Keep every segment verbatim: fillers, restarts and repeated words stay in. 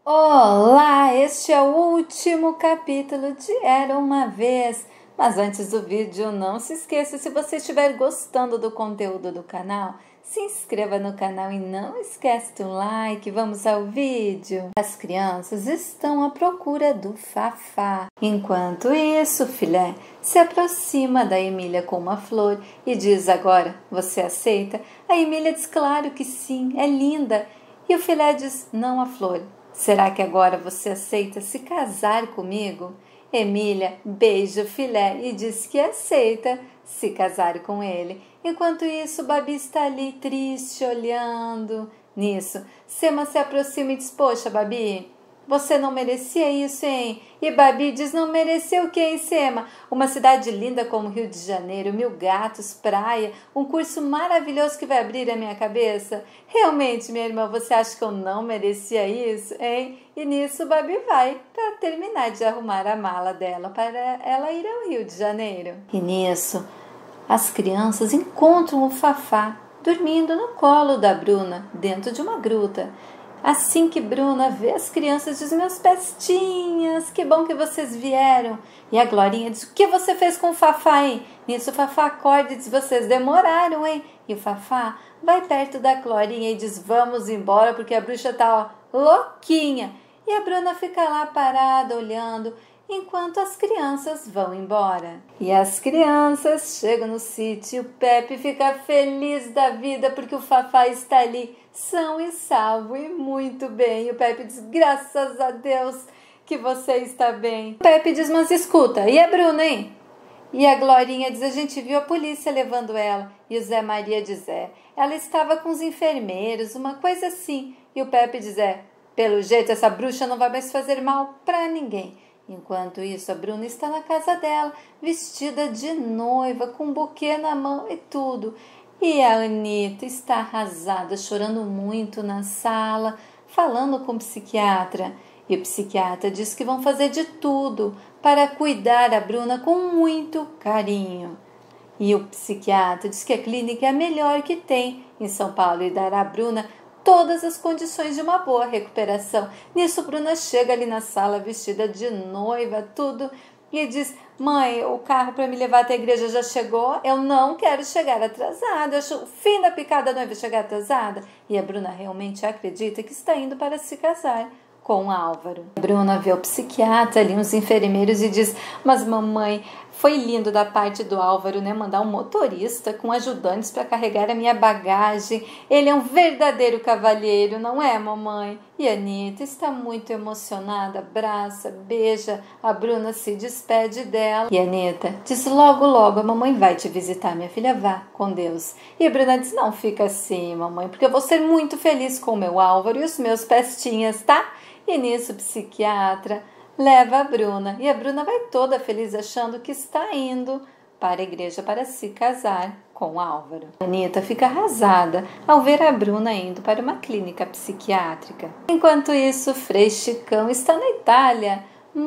Olá, este é o último capítulo de Era Uma Vez. Mas antes do vídeo, não se esqueça, se você estiver gostando do conteúdo do canal, se inscreva no canal e não esquece do like. Vamos ao vídeo. As crianças estão à procura do Fafá. Enquanto isso, Filé se aproxima da Emília com uma flor e diz: agora, você aceita? A Emília diz: claro que sim, é linda. E o Filé diz: não, a flor. Será que agora você aceita se casar comigo? Emília beija o Filé e diz que aceita se casar com ele. Enquanto isso, Babi está ali triste, olhando. Nisso, Sema se aproxima e diz: poxa, Babi, você não merecia isso, hein? E Babi diz: não mereceu o que, hein, Sema? Uma cidade linda como Rio de Janeiro, mil gatos, praia, um curso maravilhoso que vai abrir a minha cabeça. Realmente, minha irmã, você acha que eu não merecia isso, hein? E nisso, Babi vai para terminar de arrumar a mala dela para ela ir ao Rio de Janeiro. E nisso, as crianças encontram o Fafá dormindo no colo da Bruna, dentro de uma gruta. Assim que Bruna vê as crianças, diz: meus pestinhas, que bom que vocês vieram. E a Glorinha diz: o que você fez com o Fafá, hein? Nisso o Fafá acorda e diz: vocês demoraram, hein? E o Fafá vai perto da Glorinha e diz: vamos embora porque a bruxa tá ó, louquinha. E a Bruna fica lá parada olhando enquanto as crianças vão embora. E as crianças chegam no sítio e o Pepe fica feliz da vida porque o Fafá está ali, são e salvo e muito bem. E o Pepe diz: graças a Deus que você está bem. O Pepe diz: mas escuta, e a Bruna, hein? E a Glorinha diz: a gente viu a polícia levando ela. E o Zé Maria diz: é, ela estava com os enfermeiros, uma coisa assim. E o Pepe diz: é, pelo jeito essa bruxa não vai mais fazer mal para ninguém. Enquanto isso, a Bruna está na casa dela, vestida de noiva, com um buquê na mão e tudo. E a Anitta está arrasada, chorando muito na sala, falando com o psiquiatra. E o psiquiatra diz que vão fazer de tudo para cuidar a Bruna com muito carinho. E o psiquiatra diz que a clínica é a melhor que tem em São Paulo e dará à Bruna todas as condições de uma boa recuperação. Nisso, Bruna chega ali na sala vestida de noiva, tudo, e diz: mãe, o carro para me levar até a igreja já chegou? Eu não quero chegar atrasada. Eu acho o fim da picada noiva chegar atrasada. E a Bruna realmente acredita que está indo para se casar com o Álvaro. A Bruna vê o psiquiatra ali, uns enfermeiros, e diz: mas mamãe, foi lindo da parte do Álvaro, né? Mandar um motorista com ajudantes para carregar a minha bagagem. Ele é um verdadeiro cavalheiro, não é, mamãe? E a Anitta está muito emocionada, abraça, beija. A Bruna se despede dela. E a Anitta diz: logo, logo a mamãe vai te visitar, minha filha, vá com Deus. E a Bruna diz: não fica assim, mamãe, porque eu vou ser muito feliz com o meu Álvaro e os meus pestinhas, tá? E nisso o psiquiatra leva a Bruna, e a Bruna vai toda feliz achando que está indo para a igreja para se casar com o Álvaro. A Anitta fica arrasada ao ver a Bruna indo para uma clínica psiquiátrica. Enquanto isso, Frei Chicão está na Itália,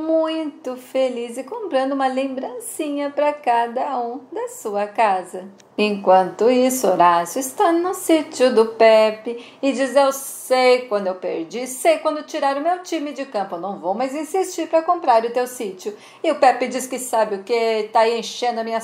muito feliz e comprando uma lembrancinha para cada um da sua casa. Enquanto isso, Horácio está no sítio do Pepe e diz: eu sei quando eu perdi, sei quando tirar o meu time de campo, eu não vou mais insistir para comprar o teu sítio. E o Pepe diz que sabe o que, está enchendo a minha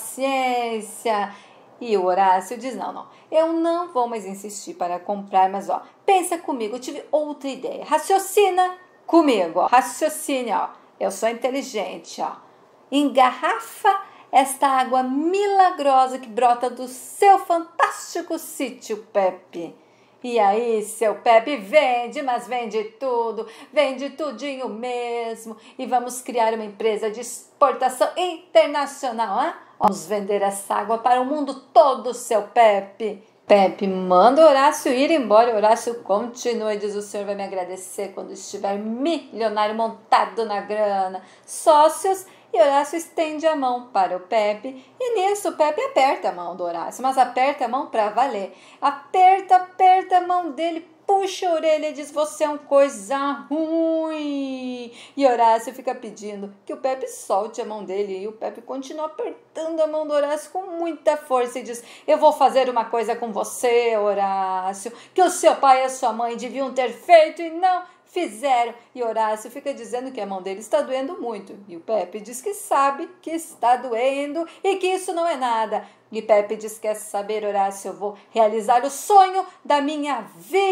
paciência. E o Horácio diz: não, não, eu não vou mais insistir para comprar, mas ó, pensa comigo, eu tive outra ideia, raciocina comigo, ó, raciocine, ó, eu sou inteligente, ó, engarrafa esta água milagrosa que brota do seu fantástico sítio, Pepe. E aí, seu Pepe, vende, mas vende tudo, vende tudinho mesmo, e vamos criar uma empresa de exportação internacional, hein? Vamos vender essa água para o mundo todo, seu Pepe. Pepe manda Horácio ir embora. Horácio continua e diz: o senhor vai me agradecer quando estiver milionário, montado na grana, sócios. E Horácio estende a mão para o Pepe. E nisso o Pepe aperta a mão do Horácio, mas aperta a mão para valer. Aperta, aperta a mão dele, puxa a orelha e diz: você é um coisa ruim. E Horácio fica pedindo que o Pepe solte a mão dele. E o Pepe continua apertando apertando a mão do Horácio com muita força e diz: eu vou fazer uma coisa com você, Horácio, que o seu pai e a sua mãe deviam ter feito e não fizeram. E Horácio fica dizendo que a mão dele está doendo muito. E o Pepe diz que sabe que está doendo e que isso não é nada. E Pepe diz: quer saber, Horácio, eu vou realizar o sonho da minha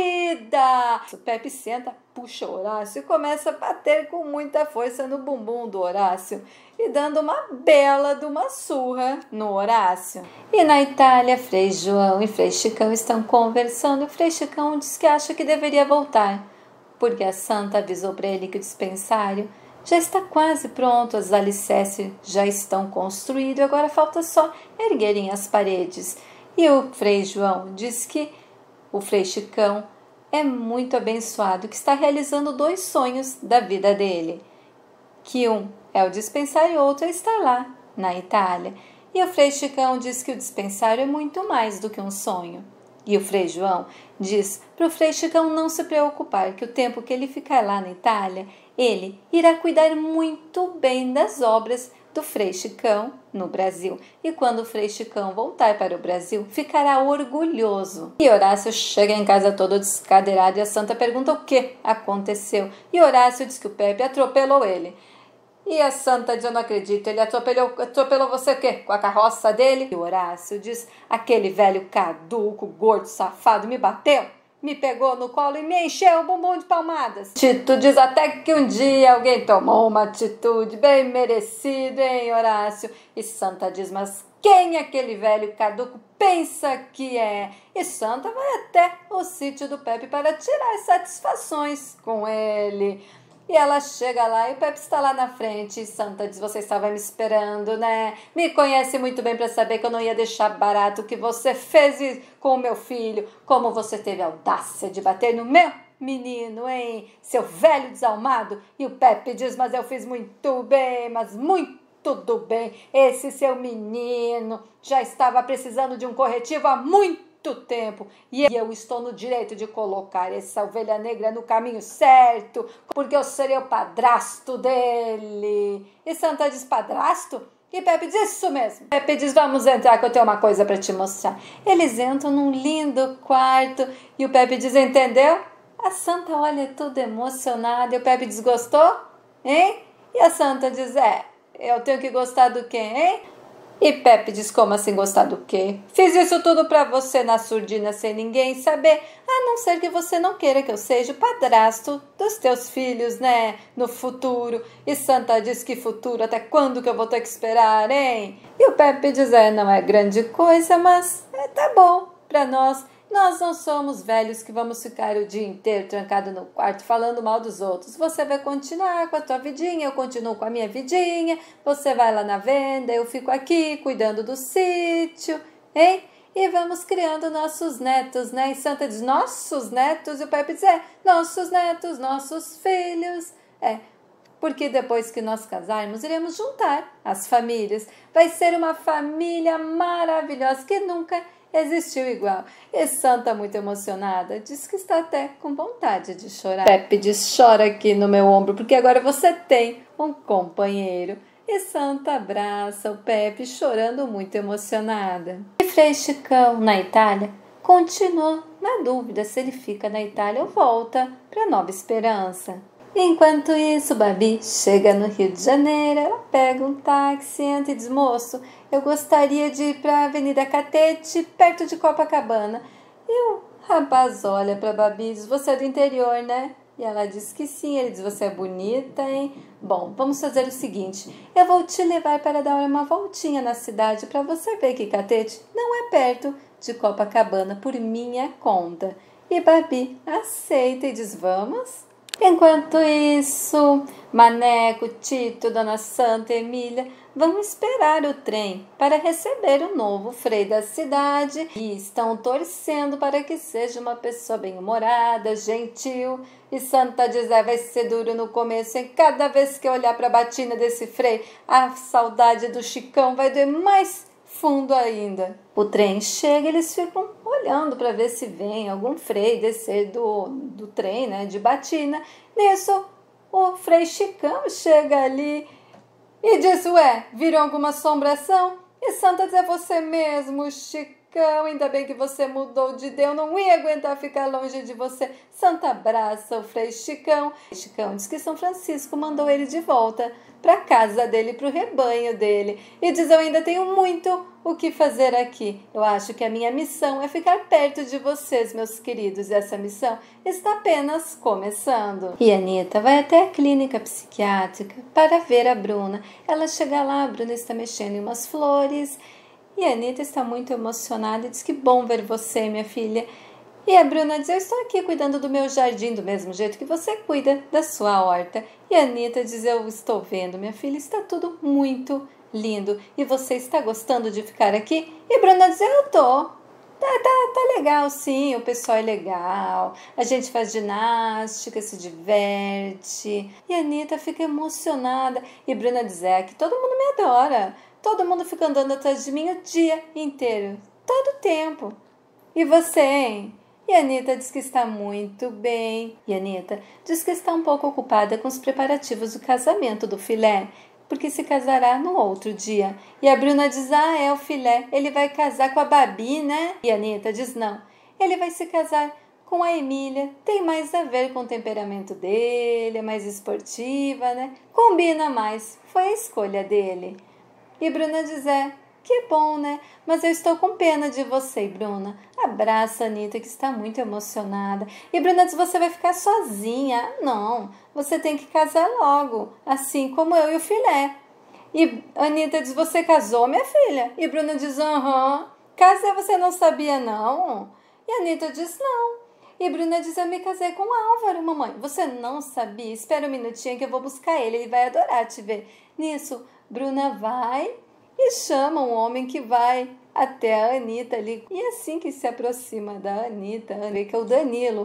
vida. O Pepe senta, puxa o Horácio e começa a bater com muita força no bumbum do Horácio e dando uma bela de uma surra no Horácio. E na Itália, Frei João e Frei Chicão estão conversando. O Frei Chicão diz que acha que deveria voltar, porque a santa avisou para ele que o dispensário já está quase pronto, os alicerces já estão construídos, agora falta só erguerem as paredes. E o Frei João diz que o Frei Chicão é muito abençoado, que está realizando dois sonhos da vida dele, que um é o dispensário e outro é estar lá na Itália. E o Frei Chicão diz que o dispensário é muito mais do que um sonho. E o Frei João diz para o Frei Chicão não se preocupar, que o tempo que ele ficar lá na Itália, ele irá cuidar muito bem das obras do Frei Chicão no Brasil. E quando o Frei Chicão voltar para o Brasil, ficará orgulhoso. E Horácio chega em casa todo descadeirado e a santa pergunta o que aconteceu. E Horácio diz que o Pepe atropelou ele. E a santa diz: eu não acredito, ele atropelou, atropelou você o quê? Com a carroça dele? E o Horácio diz: aquele velho caduco, gordo, safado, me bateu, me pegou no colo e me encheu o bumbum de palmadas. Tito diz até que um dia alguém tomou uma atitude bem merecida, hein, Horácio? E santa diz: mas quem aquele velho caduco pensa que é? E santa vai até o sítio do Pepe para tirar satisfações com ele. E ela chega lá e o Pepe está lá na frente. E santa diz: você estava me esperando, né? Me conhece muito bem para saber que eu não ia deixar barato o que você fez com o meu filho. Como você teve a audácia de bater no meu menino, hein? Seu velho desalmado. E o Pepe diz: mas eu fiz muito bem, mas muito do bem. Esse seu menino já estava precisando de um corretivo há muito tempo, e eu estou no direito de colocar essa ovelha negra no caminho certo, porque eu serei o padrasto dele. E santa diz: padrasto? E Pepe diz: isso mesmo. Pepe diz: vamos entrar que eu tenho uma coisa para te mostrar. Eles entram num lindo quarto e o Pepe diz: entendeu? A santa olha tudo emocionada e o Pepe diz: gostou? Hein? E a santa diz: é, eu tenho que gostar do quê, hein? E Pepe diz: como assim gostar do quê? Fiz isso tudo pra você na surdina sem ninguém saber, a não ser que você não queira que eu seja o padrasto dos teus filhos, né? No futuro. E santa diz: que futuro? Até quando que eu vou ter que esperar, hein? E o Pepe diz: é, não é grande coisa, mas é, tá bom pra nós. Nós não somos velhos que vamos ficar o dia inteiro trancado no quarto falando mal dos outros. Você vai continuar com a tua vidinha, eu continuo com a minha vidinha. Você vai lá na venda, eu fico aqui cuidando do sítio, hein? E vamos criando nossos netos, né? E santa diz: nossos netos? E o Pepe diz: é, nossos netos, nossos filhos. É, porque depois que nós casarmos, iremos juntar as famílias. Vai ser uma família maravilhosa que nunca existiu igual. E santa, muito emocionada, diz que está até com vontade de chorar. Pepe diz: chora aqui no meu ombro, porque agora você tem um companheiro. E santa abraça o Pepe, chorando muito emocionada. E Frei Chicão, na Itália, continua na dúvida se ele fica na Itália ou volta para Nova Esperança. Enquanto isso, Babi chega no Rio de Janeiro. Ela pega um táxi, entra e diz: moço, eu gostaria de ir para a Avenida Catete, perto de Copacabana. E o rapaz olha para Babi e diz: você é do interior, né? E ela diz que sim. Ele diz: você é bonita, hein? Bom, vamos fazer o seguinte, eu vou te levar para dar uma voltinha na cidade para você ver que Catete não é perto de Copacabana por minha conta. E Babi aceita e diz: vamos? Enquanto isso, Maneco, Tito, Dona Santa, Emília vão esperar o trem para receber o novo frei da cidade e estão torcendo para que seja uma pessoa bem-humorada, gentil. E Santa diz: é, vai ser duro no começo, hein? Cada vez que eu olhar para a batina desse frei, a saudade do Chicão vai doer mais fundo ainda. O trem chega, eles ficam olhando para ver se vem algum frei descer do, do trem, né, de batina. Nisso, o Frei Chicão chega ali e diz: ué, viram alguma assombração? E Santa diz, é você mesmo, Chicão, ainda bem que você mudou de ideia, eu não ia aguentar ficar longe de você. Santa abraça o Frei Chicão. Chicão diz que São Francisco mandou ele de volta para a casa dele, para o rebanho dele. E diz, eu ainda tenho muito o que fazer aqui. Eu acho que a minha missão é ficar perto de vocês, meus queridos. E essa missão está apenas começando. E a Anitta vai até a clínica psiquiátrica para ver a Bruna. Ela chega lá, a Bruna está mexendo em umas flores. E a Anitta está muito emocionada e diz que bom ver você, minha filha. E a Bruna diz, eu estou aqui cuidando do meu jardim do mesmo jeito que você cuida da sua horta. E a Anitta diz, eu estou vendo, minha filha, está tudo muito lindo. E você está gostando de ficar aqui? E a Bruna diz, eu tô. Tá, tá, tá legal, sim, o pessoal é legal. A gente faz ginástica, se diverte. E a Anitta fica emocionada. E a Bruna diz, é que todo mundo me adora. Todo mundo fica andando atrás de mim o dia inteiro, todo o tempo. E você, hein? E a Anitta diz que está muito bem. E a Anitta diz que está um pouco ocupada com os preparativos do casamento do Filé, porque se casará no outro dia. E a Bruna diz, ah, é o Filé, ele vai casar com a Babi, né? E a Anitta diz, não, ele vai se casar com a Emília, tem mais a ver com o temperamento dele, é mais esportiva, né? Combina mais, foi a escolha dele. E Bruna diz, é, que bom, né? Mas eu estou com pena de você, Bruna. Abraça a Anitta, que está muito emocionada. E Bruna diz, você vai ficar sozinha. Não, você tem que casar logo, assim como eu e o Filé. E Anitta diz, você casou, minha filha? E Bruna diz, aham. Casei, você não sabia, não? E Anitta diz, não. E Bruna diz, eu me casei com o Álvaro, mamãe. Você não sabia? Espera um minutinho que eu vou buscar ele, ele vai adorar te ver. Nisso, Bruna vai e chama um homem que vai até a Anitta ali. E assim que se aproxima da Anitta, que é o Danilo.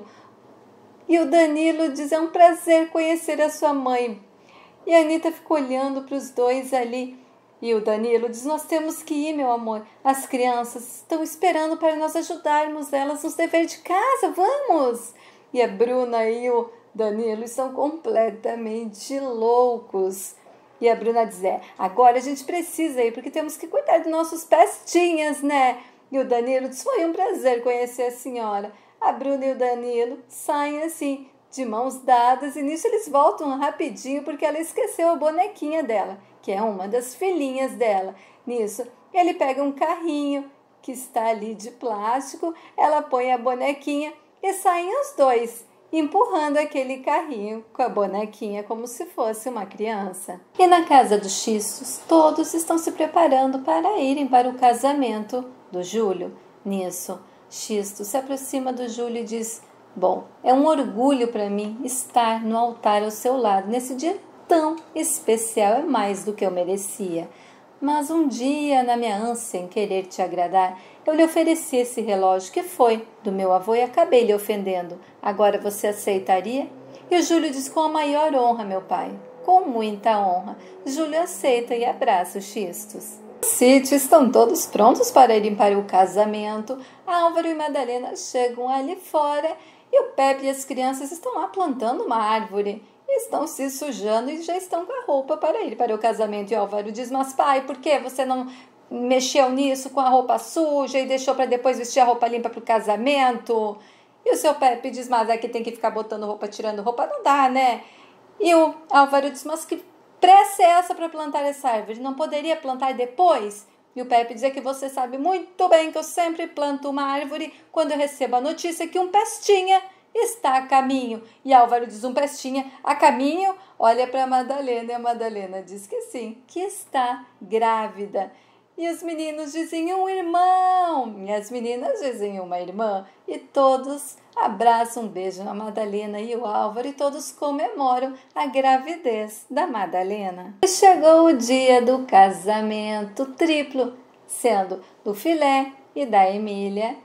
E o Danilo diz, é um prazer conhecer a sua mãe. E a Anitta fica olhando para os dois ali. E o Danilo diz, nós temos que ir, meu amor. As crianças estão esperando para nós ajudarmos elas nos deveres de casa, vamos! E a Bruna e o Danilo estão completamente loucos. E a Bruna diz, é, agora a gente precisa ir, porque temos que cuidar dos nossos pestinhas, né? E o Danilo diz, foi um prazer conhecer a senhora. A Bruna e o Danilo saem assim, de mãos dadas, e nisso eles voltam rapidinho, porque ela esqueceu a bonequinha dela, que é uma das filhinhas dela. Nisso, ele pega um carrinho que está ali de plástico, ela põe a bonequinha e saem os dois, empurrando aquele carrinho com a bonequinha como se fosse uma criança. E na casa dos Xistos, todos estão se preparando para irem para o casamento do Júlio. Nisso, Xisto se aproxima do Júlio e diz, bom, é um orgulho para mim estar no altar ao seu lado nesse dia tão especial, é mais do que eu merecia. Mas um dia, na minha ânsia em querer te agradar, eu lhe ofereci esse relógio que foi do meu avô e acabei lhe ofendendo. Agora você aceitaria? E o Júlio diz, com a maior honra, meu pai. Com muita honra. Júlio aceita e abraça os Xistos. No sítio estão todos prontos para irem para o casamento. Álvaro e Madalena chegam ali fora e o Pepe e as crianças estão lá plantando uma árvore. Estão se sujando e já estão com a roupa para ir para o casamento. E Álvaro diz, mas pai, por que você não mexeu nisso com a roupa suja e deixou para depois vestir a roupa limpa para o casamento? E o seu Pepe diz, mas aqui tem que ficar botando roupa, tirando roupa, não dá, né? E o Álvaro diz, mas que pressa é essa para plantar essa árvore? Não poderia plantar depois? E o Pepe diz, que você sabe muito bem que eu sempre planto uma árvore quando eu recebo a notícia que um pestinha está a caminho. E Álvaro diz, um pestinha a caminho? Olha para a Madalena e a Madalena diz que sim, que está grávida. E os meninos dizem um irmão, e as meninas dizem uma irmã, e todos abraçam, um beijo na Madalena e o Álvaro, e todos comemoram a gravidez da Madalena. E chegou o dia do casamento triplo, sendo do Filé e da Emília,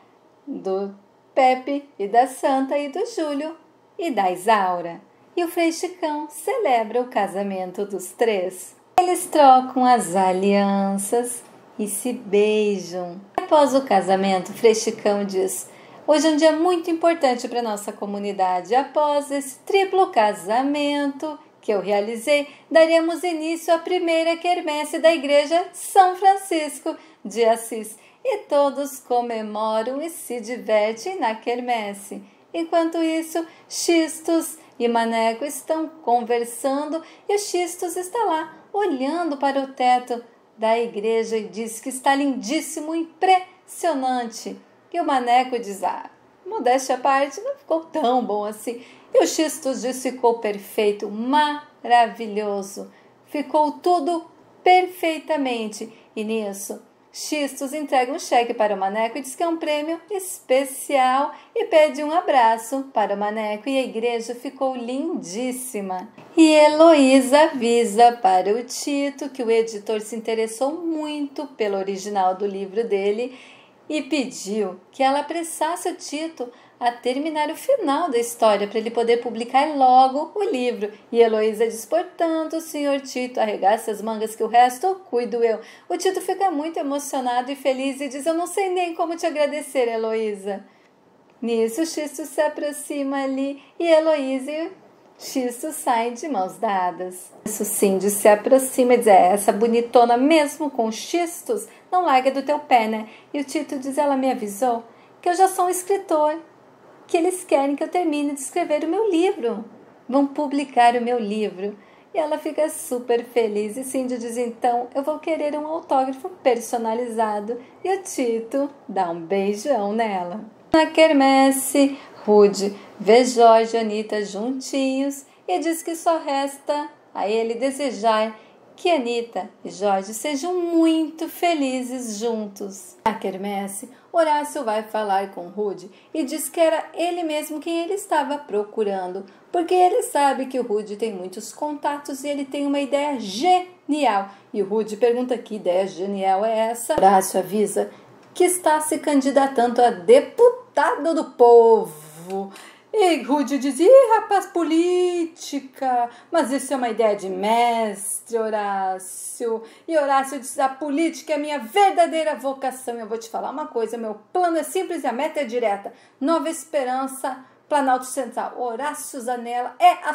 do Pepe e da Santa e do Júlio e da Isaura. E o Frei Chicão celebra o casamento dos três. Eles trocam as alianças e se beijam. Após o casamento, Frei Chicão diz, hoje é um dia muito importante para a nossa comunidade. Após esse triplo casamento, que eu realizei, daremos início à primeira quermesse da Igreja São Francisco de Assis. E todos comemoram e se divertem na quermesse. Enquanto isso, Xistos e Maneco estão conversando e o Xistos está lá, olhando para o teto da igreja e diz que está lindíssimo, impressionante. E o Maneco diz, ah, modéstia à parte, não ficou tão bom assim. E o Xistos diz, ficou perfeito, maravilhoso. Ficou tudo perfeitamente. E nisso, Xistos entrega um cheque para o Maneco e diz que é um prêmio especial e pede um abraço para o Maneco e a igreja ficou lindíssima. E Heloísa avisa para o Tito que o editor se interessou muito pelo original do livro dele e pediu que ela apressasse o Tito a terminar o final da história para ele poder publicar logo o livro. E Heloísa diz, portanto, senhor Tito, arregaça as mangas que o resto cuido eu. O Tito fica muito emocionado e feliz e diz, eu não sei nem como te agradecer, Heloísa. Nisso, Xistos se aproxima ali e Heloísa e Xistos saem de mãos dadas. Isso Cindy se aproxima e diz, é, essa bonitona mesmo com Xistos não larga do teu pé, né? E o Tito diz, ela me avisou que eu já sou um escritor, que eles querem que eu termine de escrever o meu livro. Vão publicar o meu livro. E ela fica super feliz. E Cindy diz, então, eu vou querer um autógrafo personalizado. E o Tito dá um beijão nela. Na quermesse, Rude vê Jorge e Anitta juntinhos e diz que só resta a ele desejar que Anitta e Jorge sejam muito felizes juntos. Na quermesse, Horácio vai falar com Rude e diz que era ele mesmo quem ele estava procurando, porque ele sabe que o Rude tem muitos contatos e ele tem uma ideia genial. E o Rude pergunta que ideia genial é essa? Horácio avisa que está se candidatando a deputado do povo. E Rude diz, ih, rapaz, política, mas isso é uma ideia de mestre, Horácio. E Horácio diz, a política é a minha verdadeira vocação. Eu vou te falar uma coisa, meu plano é simples e a meta é direta. Nova Esperança, Planalto Central. Horácio Zanella é a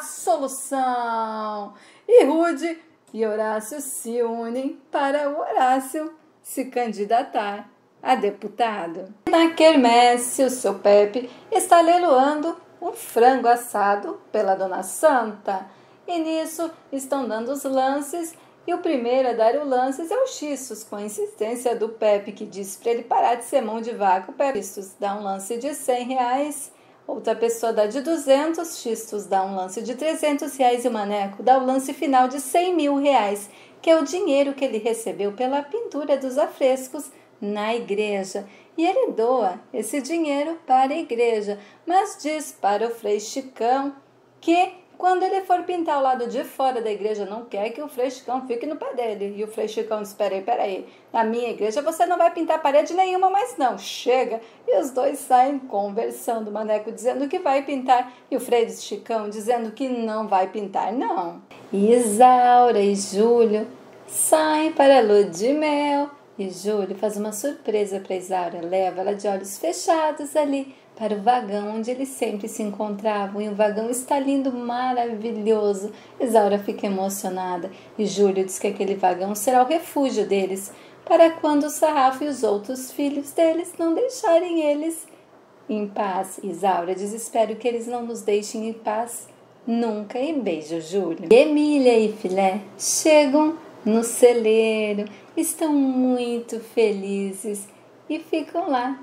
solução. E Rude e Horácio se unem para o Horácio se candidatar a deputado. Na quermesse, o seu Pepe está leiloando um frango assado pela Dona Santa. E nisso estão dando os lances e o primeiro a dar o lances é o Xistos, com a insistência do Pepe, que disse para ele parar de ser mão de vaca. O Pepe Xistos dá um lance de cem reais, outra pessoa dá de duzentos, Xistos dá um lance de trezentos reais e o Maneco dá o lance final de cem mil reais, que é o dinheiro que ele recebeu pela pintura dos afrescos na igreja. E ele doa esse dinheiro para a igreja, mas diz para o Frei Chicão que quando ele for pintar o lado de fora da igreja, não quer que o Frei Chicão fique no pé dele. E o Frei Chicão diz, peraí, peraí, na minha igreja você não vai pintar parede nenhuma, mas não, chega. E os dois saem conversando, o Maneco dizendo que vai pintar e o Frei Chicão dizendo que não vai pintar, não. E Isaura e Júlio saem para a lua de mel. E Júlio faz uma surpresa para Isaura, leva ela de olhos fechados ali para o vagão onde eles sempre se encontravam. E o vagão está lindo, maravilhoso. Isaura fica emocionada e Júlio diz que aquele vagão será o refúgio deles, para quando o Sarrafo e os outros filhos deles não deixarem eles em paz. Isaura diz, espero que eles não nos deixem em paz nunca. E beijo, Júlio. E Emília e Filé chegam no celeiro, estão muito felizes e ficam lá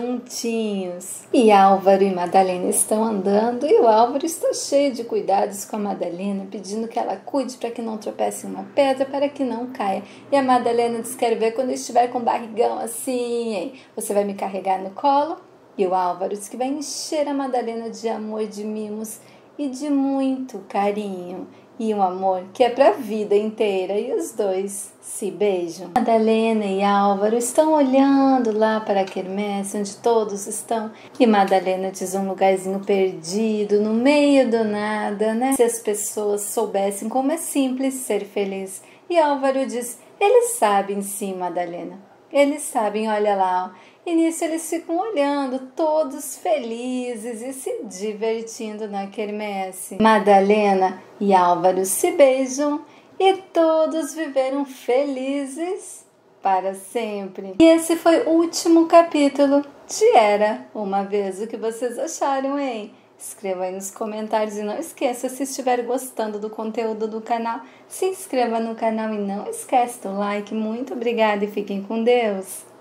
juntinhos. E Álvaro e Madalena estão andando e o Álvaro está cheio de cuidados com a Madalena, pedindo que ela cuide para que não tropece em uma pedra, para que não caia. E a Madalena diz, quero ver quando eu estiver com barrigão assim, hein? Você vai me carregar no colo? E o Álvaro diz que vai encher a Madalena de amor, de mimos e de muito carinho. E um amor que é para a vida inteira. E os dois se beijam. Madalena e Álvaro estão olhando lá para a quermesse, onde todos estão. E Madalena diz, um lugarzinho perdido, no meio do nada, né? Se as pessoas soubessem como é simples ser feliz. E Álvaro diz, eles sabem sim, Madalena. Eles sabem, olha lá, ó. E nisso eles ficam olhando, todos felizes e se divertindo na quermesse. Madalena e Álvaro se beijam e todos viveram felizes para sempre. E esse foi o último capítulo de Era Uma Vez. O que vocês acharam, hein? Escreva aí nos comentários e não esqueça, se estiver gostando do conteúdo do canal, se inscreva no canal e não esquece do like. Muito obrigada e fiquem com Deus!